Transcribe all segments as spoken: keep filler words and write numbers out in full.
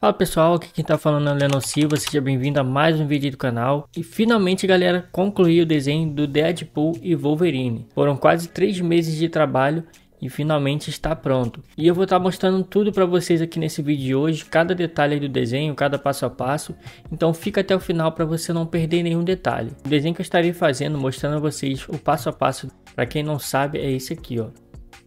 Fala pessoal, aqui quem tá falando é o Leonor Silva, seja bem-vindo a mais um vídeo do canal. E finalmente galera, concluí o desenho do Deadpool e Wolverine. Foram quase três meses de trabalho e finalmente está pronto. E eu vou estar mostrando tudo para vocês aqui nesse vídeo de hoje, cada detalhe do desenho, cada passo a passo. Então fica até o final para você não perder nenhum detalhe. O desenho que eu estarei fazendo, mostrando a vocês o passo a passo, para quem não sabe, é esse aqui, ó.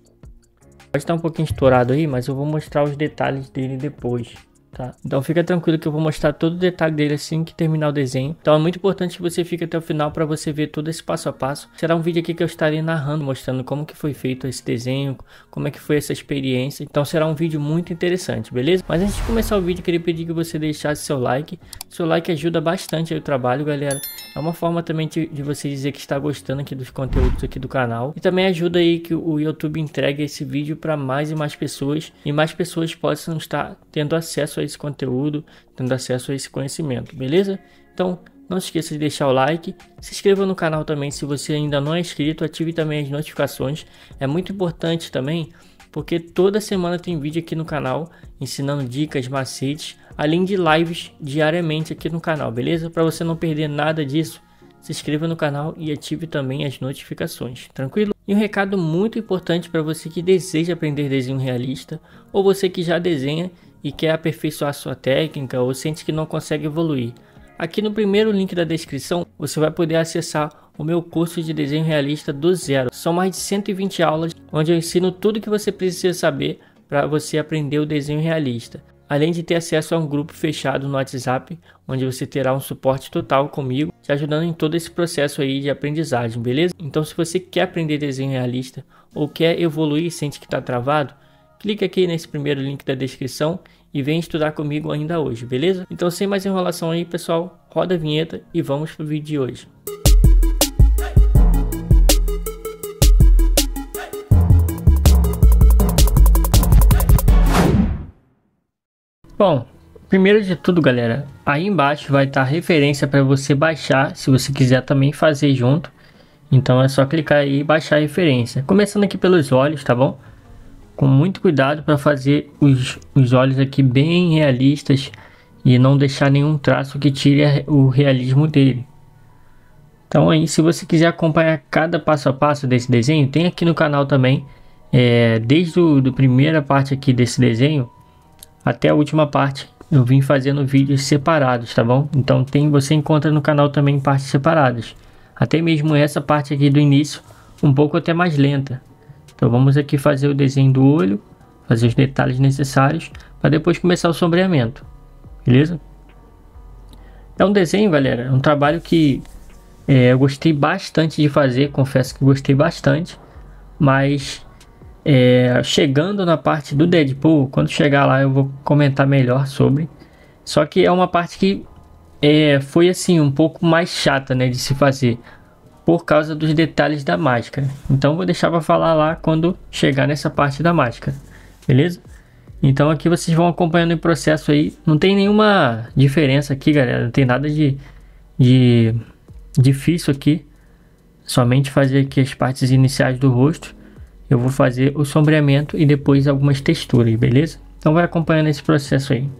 Pode estar um pouquinho estourado aí, mas eu vou mostrar os detalhes dele depois. Tá? Então fica tranquilo que eu vou mostrar todo o detalhe dele assim que terminar o desenho. Então é muito importante que você fique até o final para você ver todo esse passo a passo. Será um vídeo aqui que eu estarei narrando, mostrando como que foi feito esse desenho, como é que foi essa experiência. Então será um vídeo muito interessante, beleza? Mas antes de começar o vídeo, eu queria pedir que você deixasse seu like. Seu like ajuda bastante aí o trabalho, galera. É uma forma também de, de você dizer que está gostando aqui dos conteúdos aqui do canal. E também ajuda aí que o YouTube entregue esse vídeo para mais e mais pessoas. E mais pessoas possam estar tendo acesso a esse conteúdo, tendo acesso a esse conhecimento, beleza? Então não se esqueça de deixar o like, se inscreva no canal também se você ainda não é inscrito, ative também as notificações, é muito importante também, porque toda semana tem vídeo aqui no canal, ensinando dicas, macetes, além de lives diariamente aqui no canal, beleza? Para você não perder nada disso, se inscreva no canal e ative também as notificações, tranquilo? E um recado muito importante para você que deseja aprender desenho realista, ou você que já desenha e quer aperfeiçoar sua técnica ou sente que não consegue evoluir. Aqui no primeiro link da descrição você vai poder acessar o meu curso de desenho realista do zero. São mais de cento e vinte aulas onde eu ensino tudo que você precisa saber para você aprender o desenho realista. Além de ter acesso a um grupo fechado no WhatsApp, onde você terá um suporte total comigo, te ajudando em todo esse processo aí de aprendizagem, beleza? Então se você quer aprender desenho realista ou quer evoluir e sente que está travado, clique aqui nesse primeiro link da descrição e vem estudar comigo ainda hoje, beleza? Então sem mais enrolação aí pessoal, roda a vinheta e vamos pro vídeo de hoje. Bom, primeiro de tudo galera, aí embaixo vai estar a referência para você baixar, se você quiser também fazer junto. Então é só clicar aí e baixar a referência. Começando aqui pelos olhos, tá bom? Com muito cuidado para fazer os, os olhos aqui bem realistas e não deixar nenhum traço que tire o realismo dele. Então aí, se você quiser acompanhar cada passo a passo desse desenho, tem aqui no canal também, é, desde a primeira parte aqui desse desenho até a última parte, eu vim fazendo vídeos separados, tá bom? Então tem, você encontra no canal também partes separadas, até mesmo essa parte aqui do início, um pouco até mais lenta. Então vamos aqui fazer o desenho do olho, fazer os detalhes necessários para depois começar o sombreamento, beleza? É um desenho, galera, é um trabalho que é, eu gostei bastante de fazer, confesso que gostei bastante, mas é, chegando na parte do Deadpool, quando chegar lá eu vou comentar melhor sobre. Só que é uma parte que é, foi assim um pouco mais chata, né, de se fazer, por causa dos detalhes da máscara. Então vou deixar para falar lá quando chegar nessa parte da máscara, beleza? Então aqui vocês vão acompanhando o processo aí. Não tem nenhuma diferença aqui, galera. Não tem nada de, de difícil aqui. Somente fazer aqui as partes iniciais do rosto. Eu vou fazer o sombreamento e depois algumas texturas, beleza? Então vai acompanhando esse processo aí.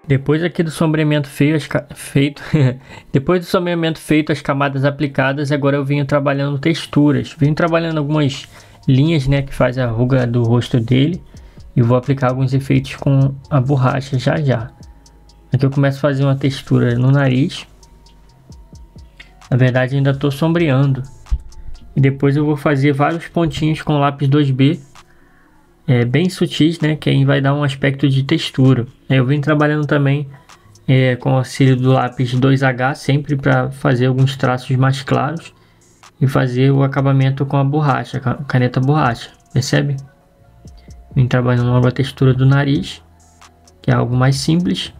Depois aqui do sombreamento feio, as feito, depois do sombreamento feito, as camadas aplicadas, agora eu venho trabalhando texturas. Venho trabalhando algumas linhas, né, que faz a ruga do rosto dele, e vou aplicar alguns efeitos com a borracha já já. Aqui eu começo a fazer uma textura no nariz. Na verdade ainda estou sombreando. E depois eu vou fazer vários pontinhos com lápis dois B. É, bem sutis, né? Que aí vai dar um aspecto de textura. Eu venho trabalhando também é, com o auxílio do lápis dois H, sempre para fazer alguns traços mais claros. E fazer o acabamento com a borracha, a caneta borracha. Percebe? Vem trabalhando logo a textura do nariz, que é algo mais simples.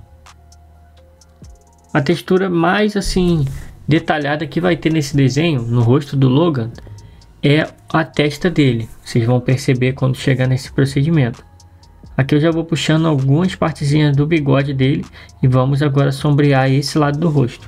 A textura mais assim detalhada que vai ter nesse desenho, no rosto do Logan, é a testa dele. Vocês vão perceber quando chegar nesse procedimento. Aqui eu já vou puxando algumas partezinhas do bigode dele e vamos agora sombrear esse lado do rosto.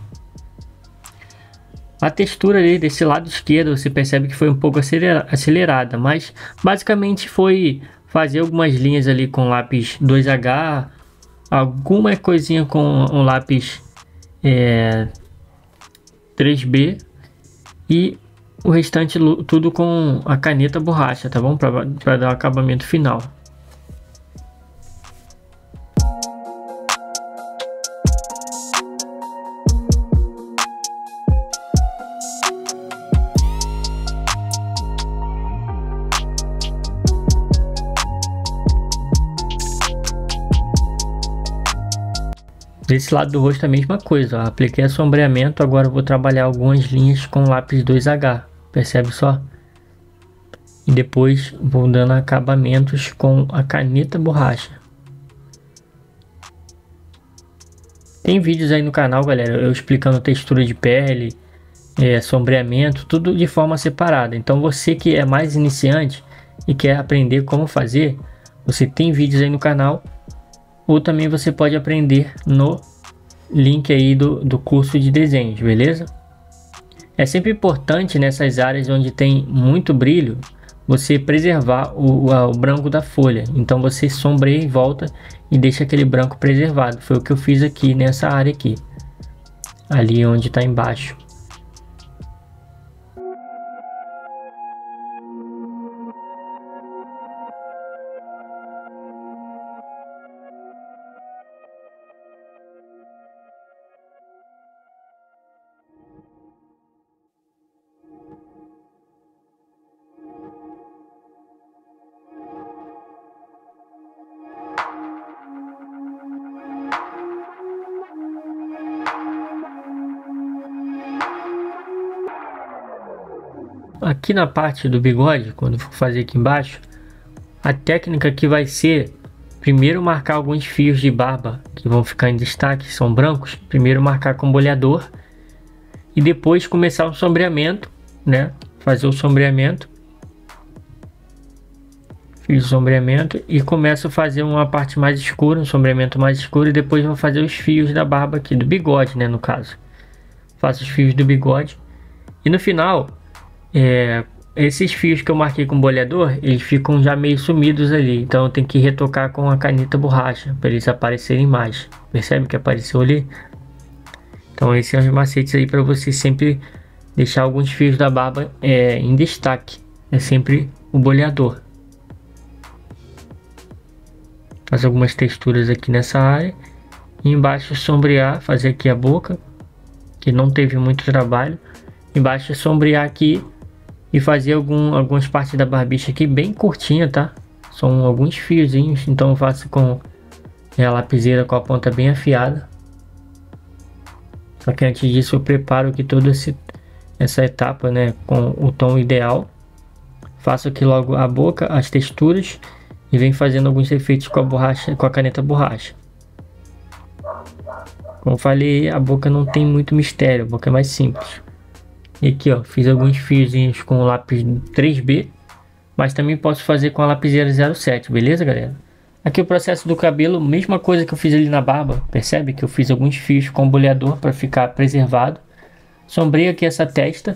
A textura ali desse lado esquerdo você percebe que foi um pouco acelerada, mas basicamente foi fazer algumas linhas ali com lápis dois H, alguma coisinha com um lápis é, três B e o restante tudo com a caneta borracha, tá bom? Para dar o acabamento final. Desse lado do rosto é a mesma coisa, ó. Apliquei sombreamento, agora eu vou trabalhar algumas linhas com lápis dois H, percebe só? E depois vou dando acabamentos com a caneta borracha. Tem vídeos aí no canal, galera, eu explicando textura de pele, é, sombreamento, tudo de forma separada. Então você que é mais iniciante e quer aprender como fazer, você tem vídeos aí no canal. Ou também você pode aprender no link aí do, do curso de desenhos, beleza? É sempre importante nessas áreas onde tem muito brilho, você preservar o, o, o branco da folha. Então você sombreia em volta e deixa aquele branco preservado. Foi o que eu fiz aqui nessa área aqui. Ali onde está embaixo. Aqui na parte do bigode, quando for fazer aqui embaixo, a técnica aqui vai ser primeiro marcar alguns fios de barba que vão ficar em destaque, são brancos. Primeiro marcar com boleador e depois começar o sombreamento, né? Fazer o sombreamento, fiz o sombreamento e começo a fazer uma parte mais escura, um sombreamento mais escuro, e depois vou fazer os fios da barba aqui, do bigode, né? No caso, faço os fios do bigode e no final É, esses fios que eu marquei com boleador, eles ficam já meio sumidos ali, então eu tenho que retocar com a caneta borracha para eles aparecerem mais. Percebe que apareceu ali? Então esses são os macetes aí para você sempre deixar alguns fios da barba é, em destaque. É sempre o boleador. Faz algumas texturas aqui nessa área e embaixo sombrear, fazer aqui a boca, que não teve muito trabalho. Embaixo sombrear aqui e fazer algum, algumas partes da barbicha aqui bem curtinha, tá? São alguns fiozinhos, então eu faço com a lapiseira com a ponta bem afiada. Só que antes disso eu preparo aqui toda esse, essa etapa, né, com o tom ideal. Faço aqui logo a boca, as texturas e venho fazendo alguns efeitos com a borracha, com a caneta borracha. Como eu falei, a boca não tem muito mistério, a boca é mais simples. E aqui, ó, fiz alguns fiozinhos com o lápis três B, mas também posso fazer com a lapiseira zero sete, beleza, galera? Aqui o processo do cabelo, mesma coisa que eu fiz ali na barba, percebe que eu fiz alguns fios com boleador para ficar preservado. Sombreio aqui essa testa,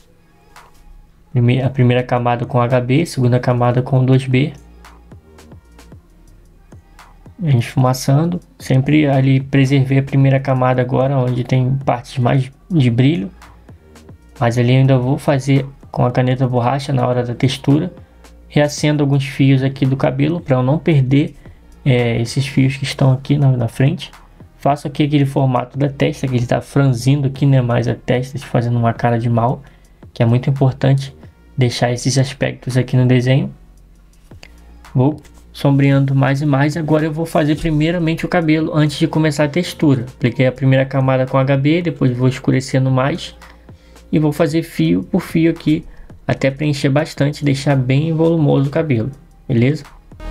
a primeira camada com H B, segunda camada com dois B. esfumaçando. Sempre ali preservei a primeira camada agora, onde tem partes mais de brilho. Mas ali eu ainda vou fazer com a caneta borracha na hora da textura. Reacendo alguns fios aqui do cabelo para eu não perder é, esses fios que estão aqui na, na frente. Faço aqui aquele formato da testa, que ele está franzindo aqui, né, mais a testa, fazendo uma cara de mal, que é muito importante deixar esses aspectos aqui no desenho. Vou sombreando mais e mais. Agora eu vou fazer primeiramente o cabelo antes de começar a textura. Apliquei a primeira camada com H B, depois vou escurecendo mais e vou fazer fio por fio aqui até preencher bastante e deixar bem volumoso o cabelo, beleza?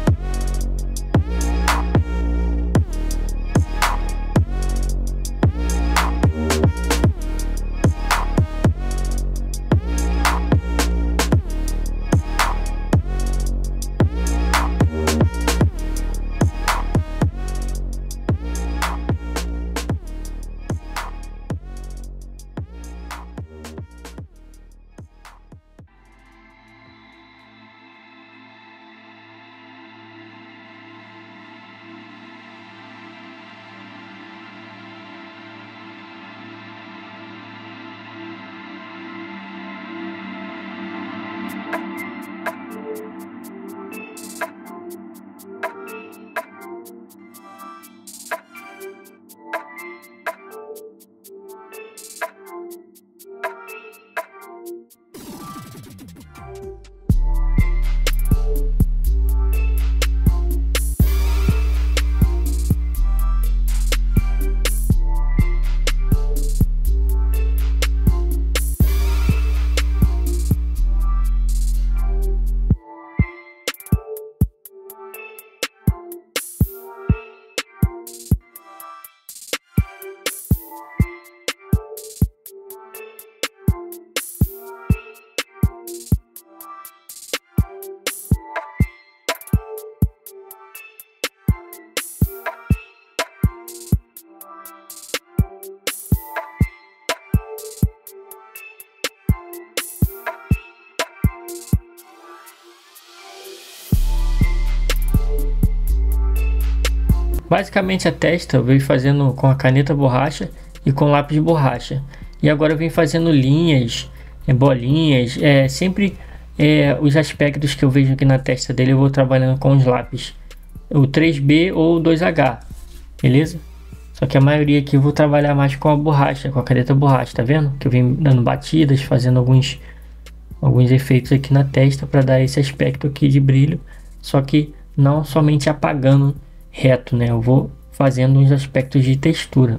Basicamente a testa eu venho fazendo com a caneta borracha e com lápis de borracha. E agora eu venho fazendo linhas, bolinhas, é, sempre é, os aspectos que eu vejo aqui na testa dele eu vou trabalhando com os lápis. O três B ou o dois H, beleza? Só que a maioria aqui eu vou trabalhar mais com a borracha, com a caneta borracha, tá vendo? Que eu venho dando batidas, fazendo alguns, alguns efeitos aqui na testa para dar esse aspecto aqui de brilho. Só que não somente apagando reto, né? Eu vou fazendo uns aspectos de textura.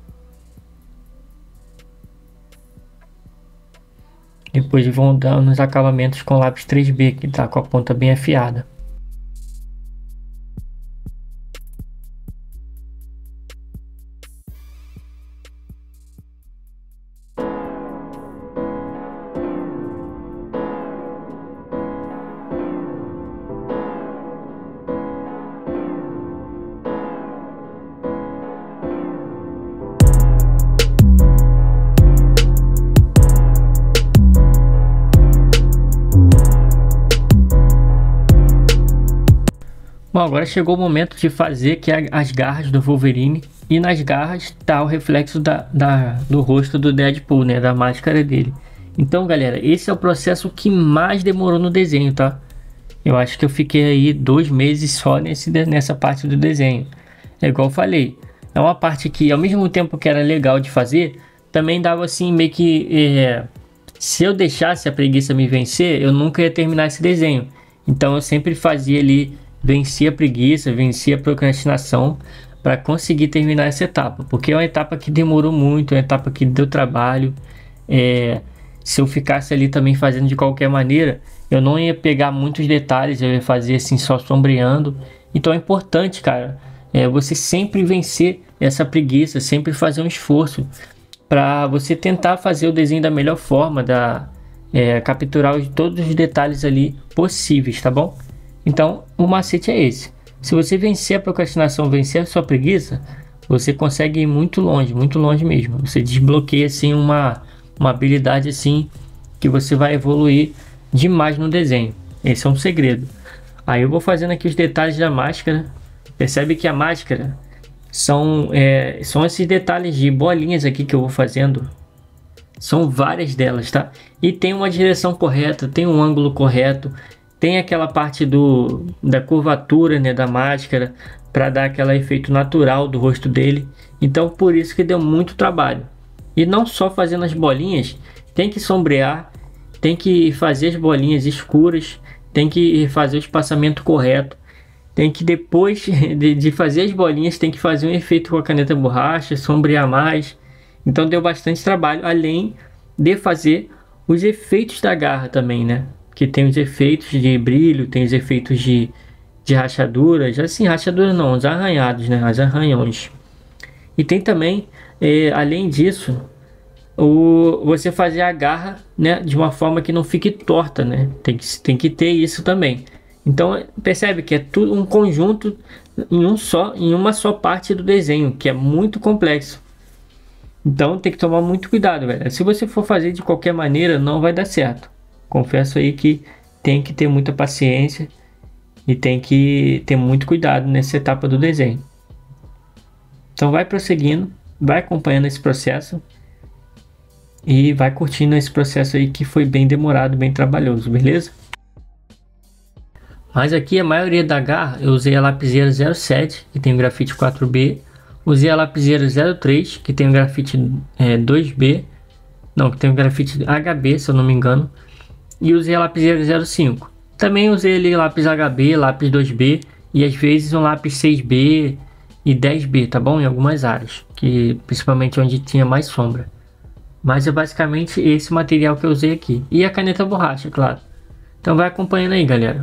Depois vão dando os acabamentos com lápis três B, que tá com a ponta bem afiada. Bom, agora chegou o momento de fazer que as garras do Wolverine, e nas garras tá o reflexo da, da, do rosto do Deadpool, né, da máscara dele. Então galera, esse é o processo que mais demorou no desenho, tá? Eu acho que eu fiquei aí dois meses só nesse, nessa parte do desenho. É igual eu falei, é uma parte que ao mesmo tempo que era legal de fazer, também dava assim meio que... É, se eu deixasse a preguiça me vencer, eu nunca ia terminar esse desenho. Então eu sempre fazia ali... venci a preguiça, venci a procrastinação para conseguir terminar essa etapa, porque é uma etapa que demorou muito, é uma etapa que deu trabalho. É, se eu ficasse ali também fazendo de qualquer maneira, eu não ia pegar muitos detalhes, eu ia fazer assim só sombreando. Então é importante, cara, é, você sempre vencer essa preguiça, sempre fazer um esforço para você tentar fazer o desenho da melhor forma, da, é, capturar os, todos os detalhes ali possíveis, tá bom? Então, o macete é esse. Se você vencer a procrastinação, vencer a sua preguiça, você consegue ir muito longe, muito longe mesmo. Você desbloqueia assim uma, uma habilidade assim que você vai evoluir demais no desenho. Esse é um segredo. Aí eu vou fazendo aqui os detalhes da máscara Percebe que a máscara são, é, são esses detalhes de bolinhas aqui que eu vou fazendo. São várias delas, tá? E tem uma direção correta, tem um ângulo correto, tem aquela parte do, da curvatura, né, da máscara, para dar aquele efeito natural do rosto dele. Então por isso que deu muito trabalho. E não só fazendo as bolinhas, tem que sombrear, tem que fazer as bolinhas escuras, tem que fazer o espaçamento correto, tem que depois de, de fazer as bolinhas, tem que fazer um efeito com a caneta borracha, sombrear mais. Então deu bastante trabalho, além de fazer os efeitos da garra também, né? Que tem os efeitos de brilho, tem os efeitos de, de rachaduras, assim, rachadura não, os arranhados, né? Os arranhões. E tem também, é, além disso, o, você fazer a garra, né, de uma forma que não fique torta, né? Tem que, tem que ter isso também. Então percebe que é tudo um conjunto em um só, em uma só parte do desenho, que é muito complexo. Então tem que tomar muito cuidado, velho. Se você for fazer de qualquer maneira, não vai dar certo. Confesso aí que tem que ter muita paciência e tem que ter muito cuidado nessa etapa do desenho. Então vai prosseguindo, vai acompanhando esse processo e vai curtindo esse processo aí que foi bem demorado, bem trabalhoso, beleza? Mas aqui a maioria da garra eu usei a lapiseira zero sete, que tem o grafite quatro B. Usei a lapiseira zero três, que tem o grafite é, dois B. Não, que tem o grafite H B, se eu não me engano. E usei a lapiseira zero cinco. Também usei ali lápis H B, lápis dois B. E às vezes um lápis seis B e dez B, tá bom? Em algumas áreas. Que, principalmente onde tinha mais sombra. Mas é basicamente esse material que eu usei aqui. E a caneta borracha, claro. Então vai acompanhando aí, galera.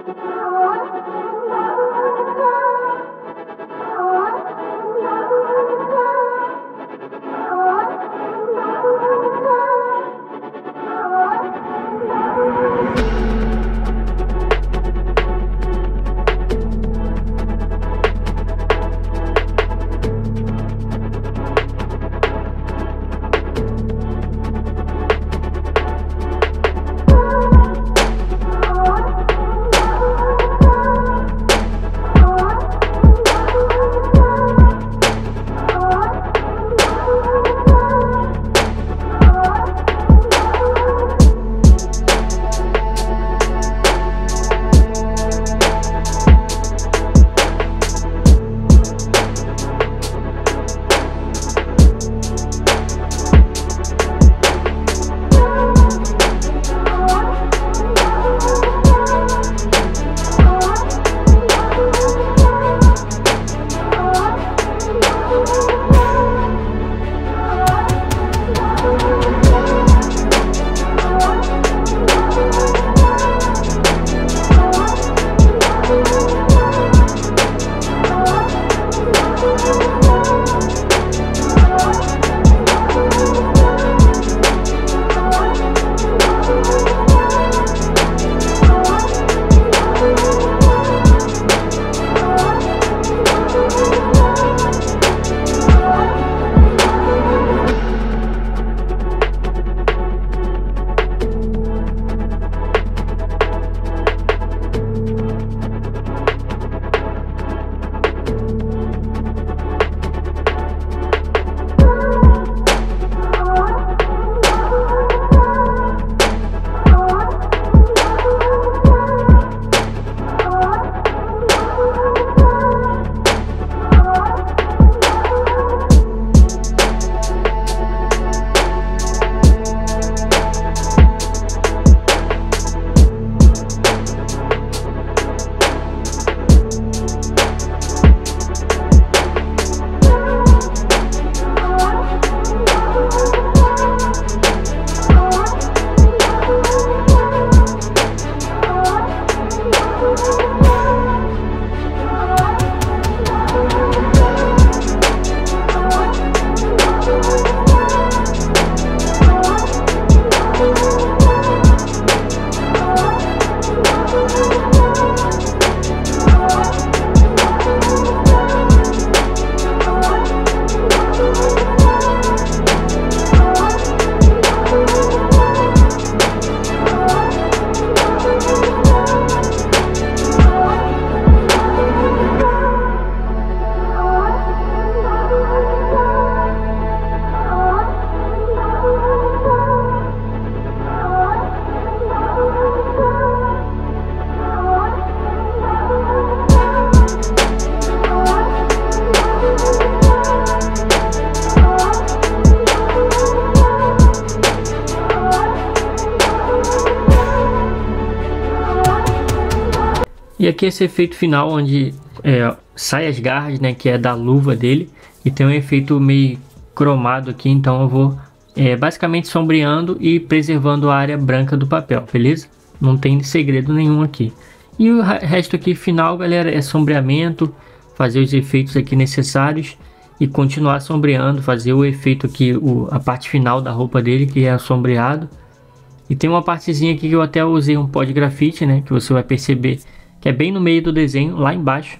E aqui esse efeito final onde é, sai as garras, né, que é da luva dele, e tem um efeito meio cromado aqui, então eu vou é, basicamente sombreando e preservando a área branca do papel, beleza? Não tem segredo nenhum aqui. E o resto aqui final, galera, é sombreamento, fazer os efeitos aqui necessários e continuar sombreando, fazer o efeito aqui, o, a parte final da roupa dele, que é sombreado. E tem uma partezinha aqui que eu até usei um pó de grafite, né, que você vai perceber que é bem no meio do desenho, lá embaixo.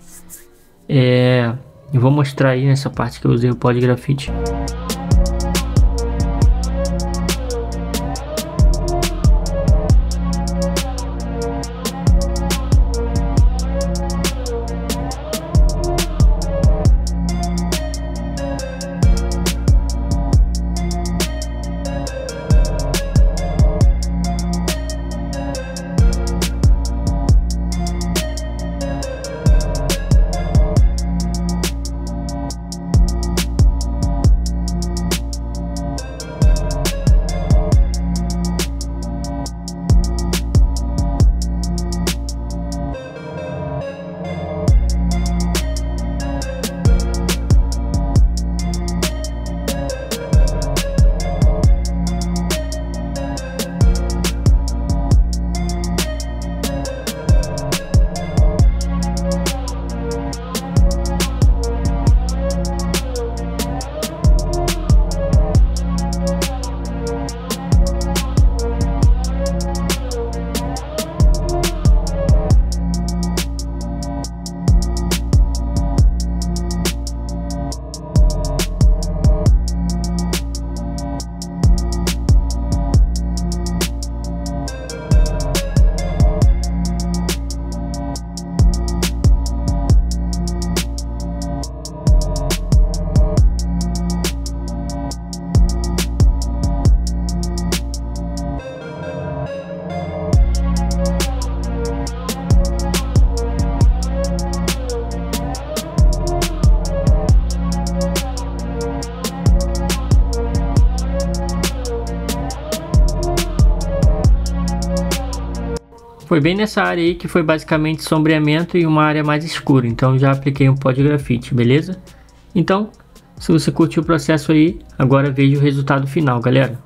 É, eu vou mostrar aí nessa parte que eu usei o pó de grafite. Foi bem nessa área aí que foi basicamente sombreamento e uma área mais escura, então já apliquei um pó de grafite, beleza? Então, se você curtiu o processo aí, agora veja o resultado final, galera.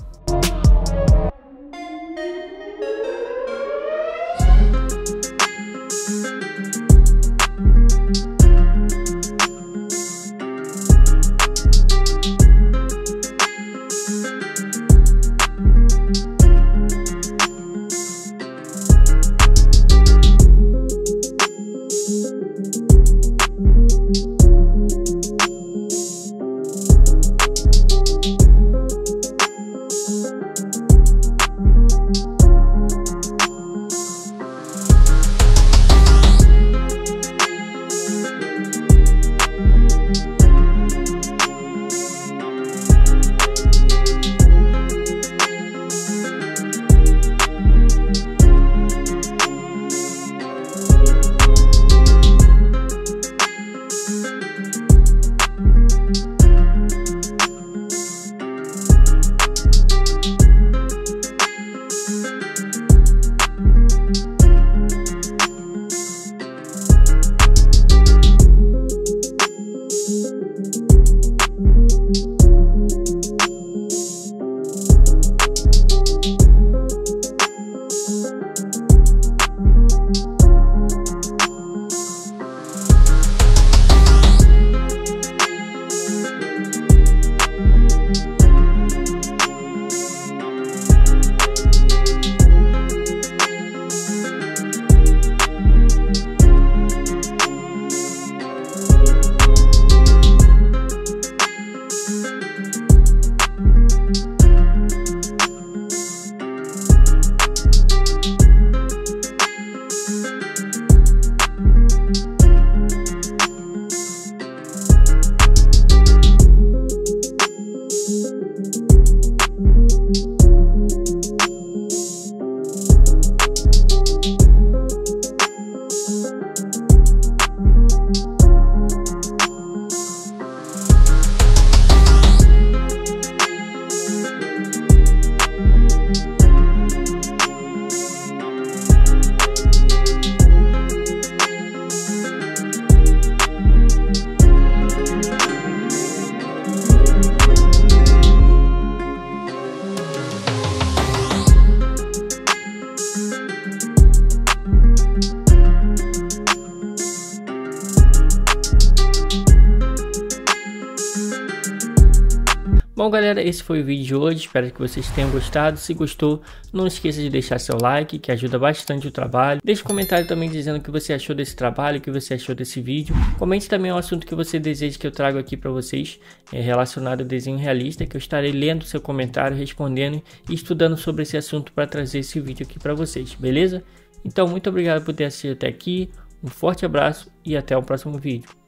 Bom galera, esse foi o vídeo de hoje, espero que vocês tenham gostado. Se gostou, não esqueça de deixar seu like, que ajuda bastante o trabalho. Deixe um comentário também dizendo o que você achou desse trabalho, o que você achou desse vídeo. Comente também o assunto que você deseja que eu traga aqui para vocês, é, relacionado a desenho realista, que eu estarei lendo seu comentário, respondendo e estudando sobre esse assunto para trazer esse vídeo aqui para vocês, beleza? Então muito obrigado por ter assistido até aqui, um forte abraço e até o próximo vídeo.